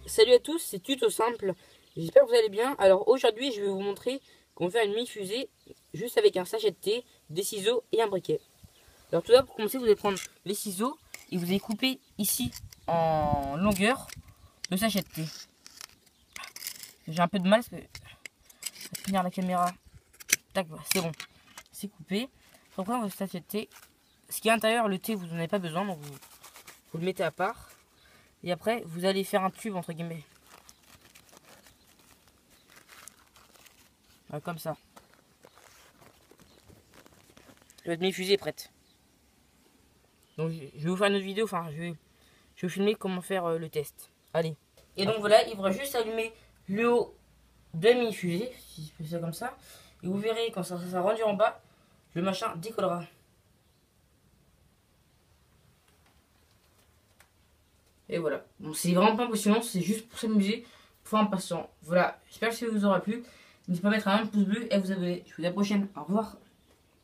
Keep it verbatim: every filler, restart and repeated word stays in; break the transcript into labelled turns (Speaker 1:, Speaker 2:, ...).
Speaker 1: Salut à tous, c'est Tuto Simple. J'espère que vous allez bien. Alors aujourd'hui, je vais vous montrer comment faire une mini-fusée juste avec un sachet de thé, des ciseaux et un briquet. Alors tout d'abord, pour commencer, vous allez prendre les ciseaux et vous allez couper ici en longueur le sachet de thé. J'ai un peu de mal parce que je vais tenir la caméra. Tac, voilà, c'est bon, c'est coupé. Après, votre sachet de thé. Ce qui est à l'intérieur, le thé, vous n'en avez pas besoin, donc vous, vous le mettez à part. Et après, vous allez faire un tube entre guillemets. Voilà, comme ça. Votre mini-fusée est prête. Donc je vais vous faire une autre vidéo, enfin je vais, je vais vous filmer comment faire euh, le test. Allez. Et donc voilà, il faudra juste allumer le haut de la mini-fusée, si je fais ça comme ça. Et vous verrez quand ça sera rendu en bas, le machin décollera. Et voilà. Bon, c'est vraiment pas impressionnant, c'est juste pour s'amuser, pour un passe-temps. Voilà, j'espère que ça vous aura plu. N'hésitez pas à mettre un pouce bleu et à vous abonner. Je vous dis à la prochaine. Au revoir.